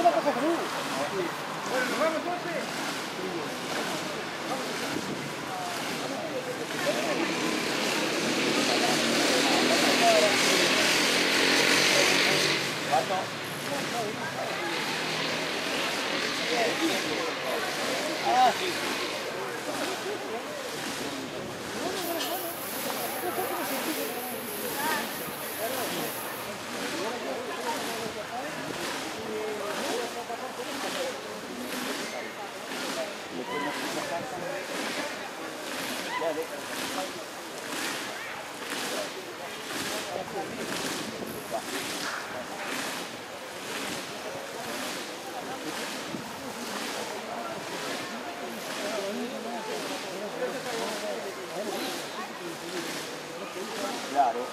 Claro.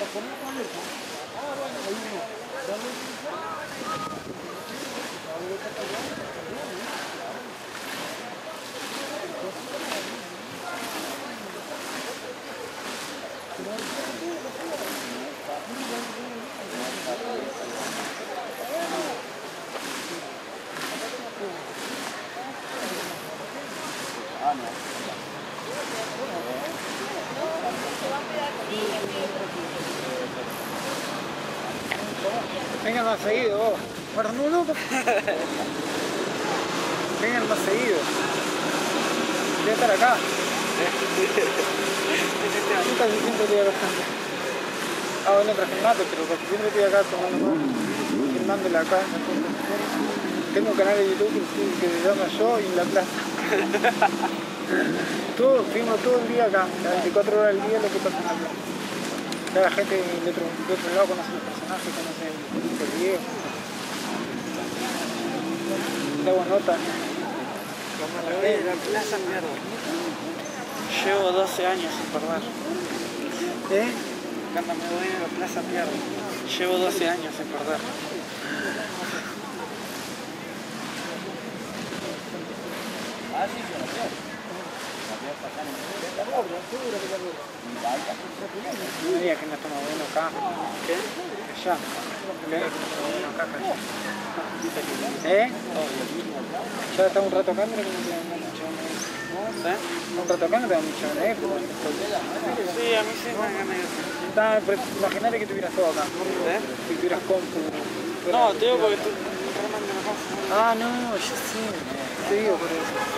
Vengan más seguido vos. Bueno, no. Vengan más seguido. Voy a estar acá. Siempre estoy acá. Ah, bueno, traje el mate, pero porque siempre estoy acá tomando mate. Filmándole acá. Tengo un canal de YouTube que se llama Yo y la Plaza. Filmo todo el día acá, las 24 horas del día lo que pasa en la plaza. La gente de otro lado conoce los personajes, conoce el video. Da buena nota. La plaza mierda. Llevo 12 años sin perder. Cuando me voy de la plaza pierdo. Llevo 12 años sin perder. No me digas que no estamos viendo acá. ¿Qué? Allá. Ya está un rato acá, mira que no te dan mucho. Un rato acá no te dan mucho. Sí, a mí sí me han ganado. Imagínate que tuvieras todo acá. Que tuvieras compu. No, te digo porque tú me lo Ah, no, yo sí. Te digo por eso.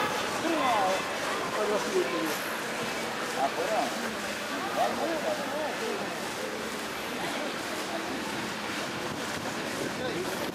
Afuera.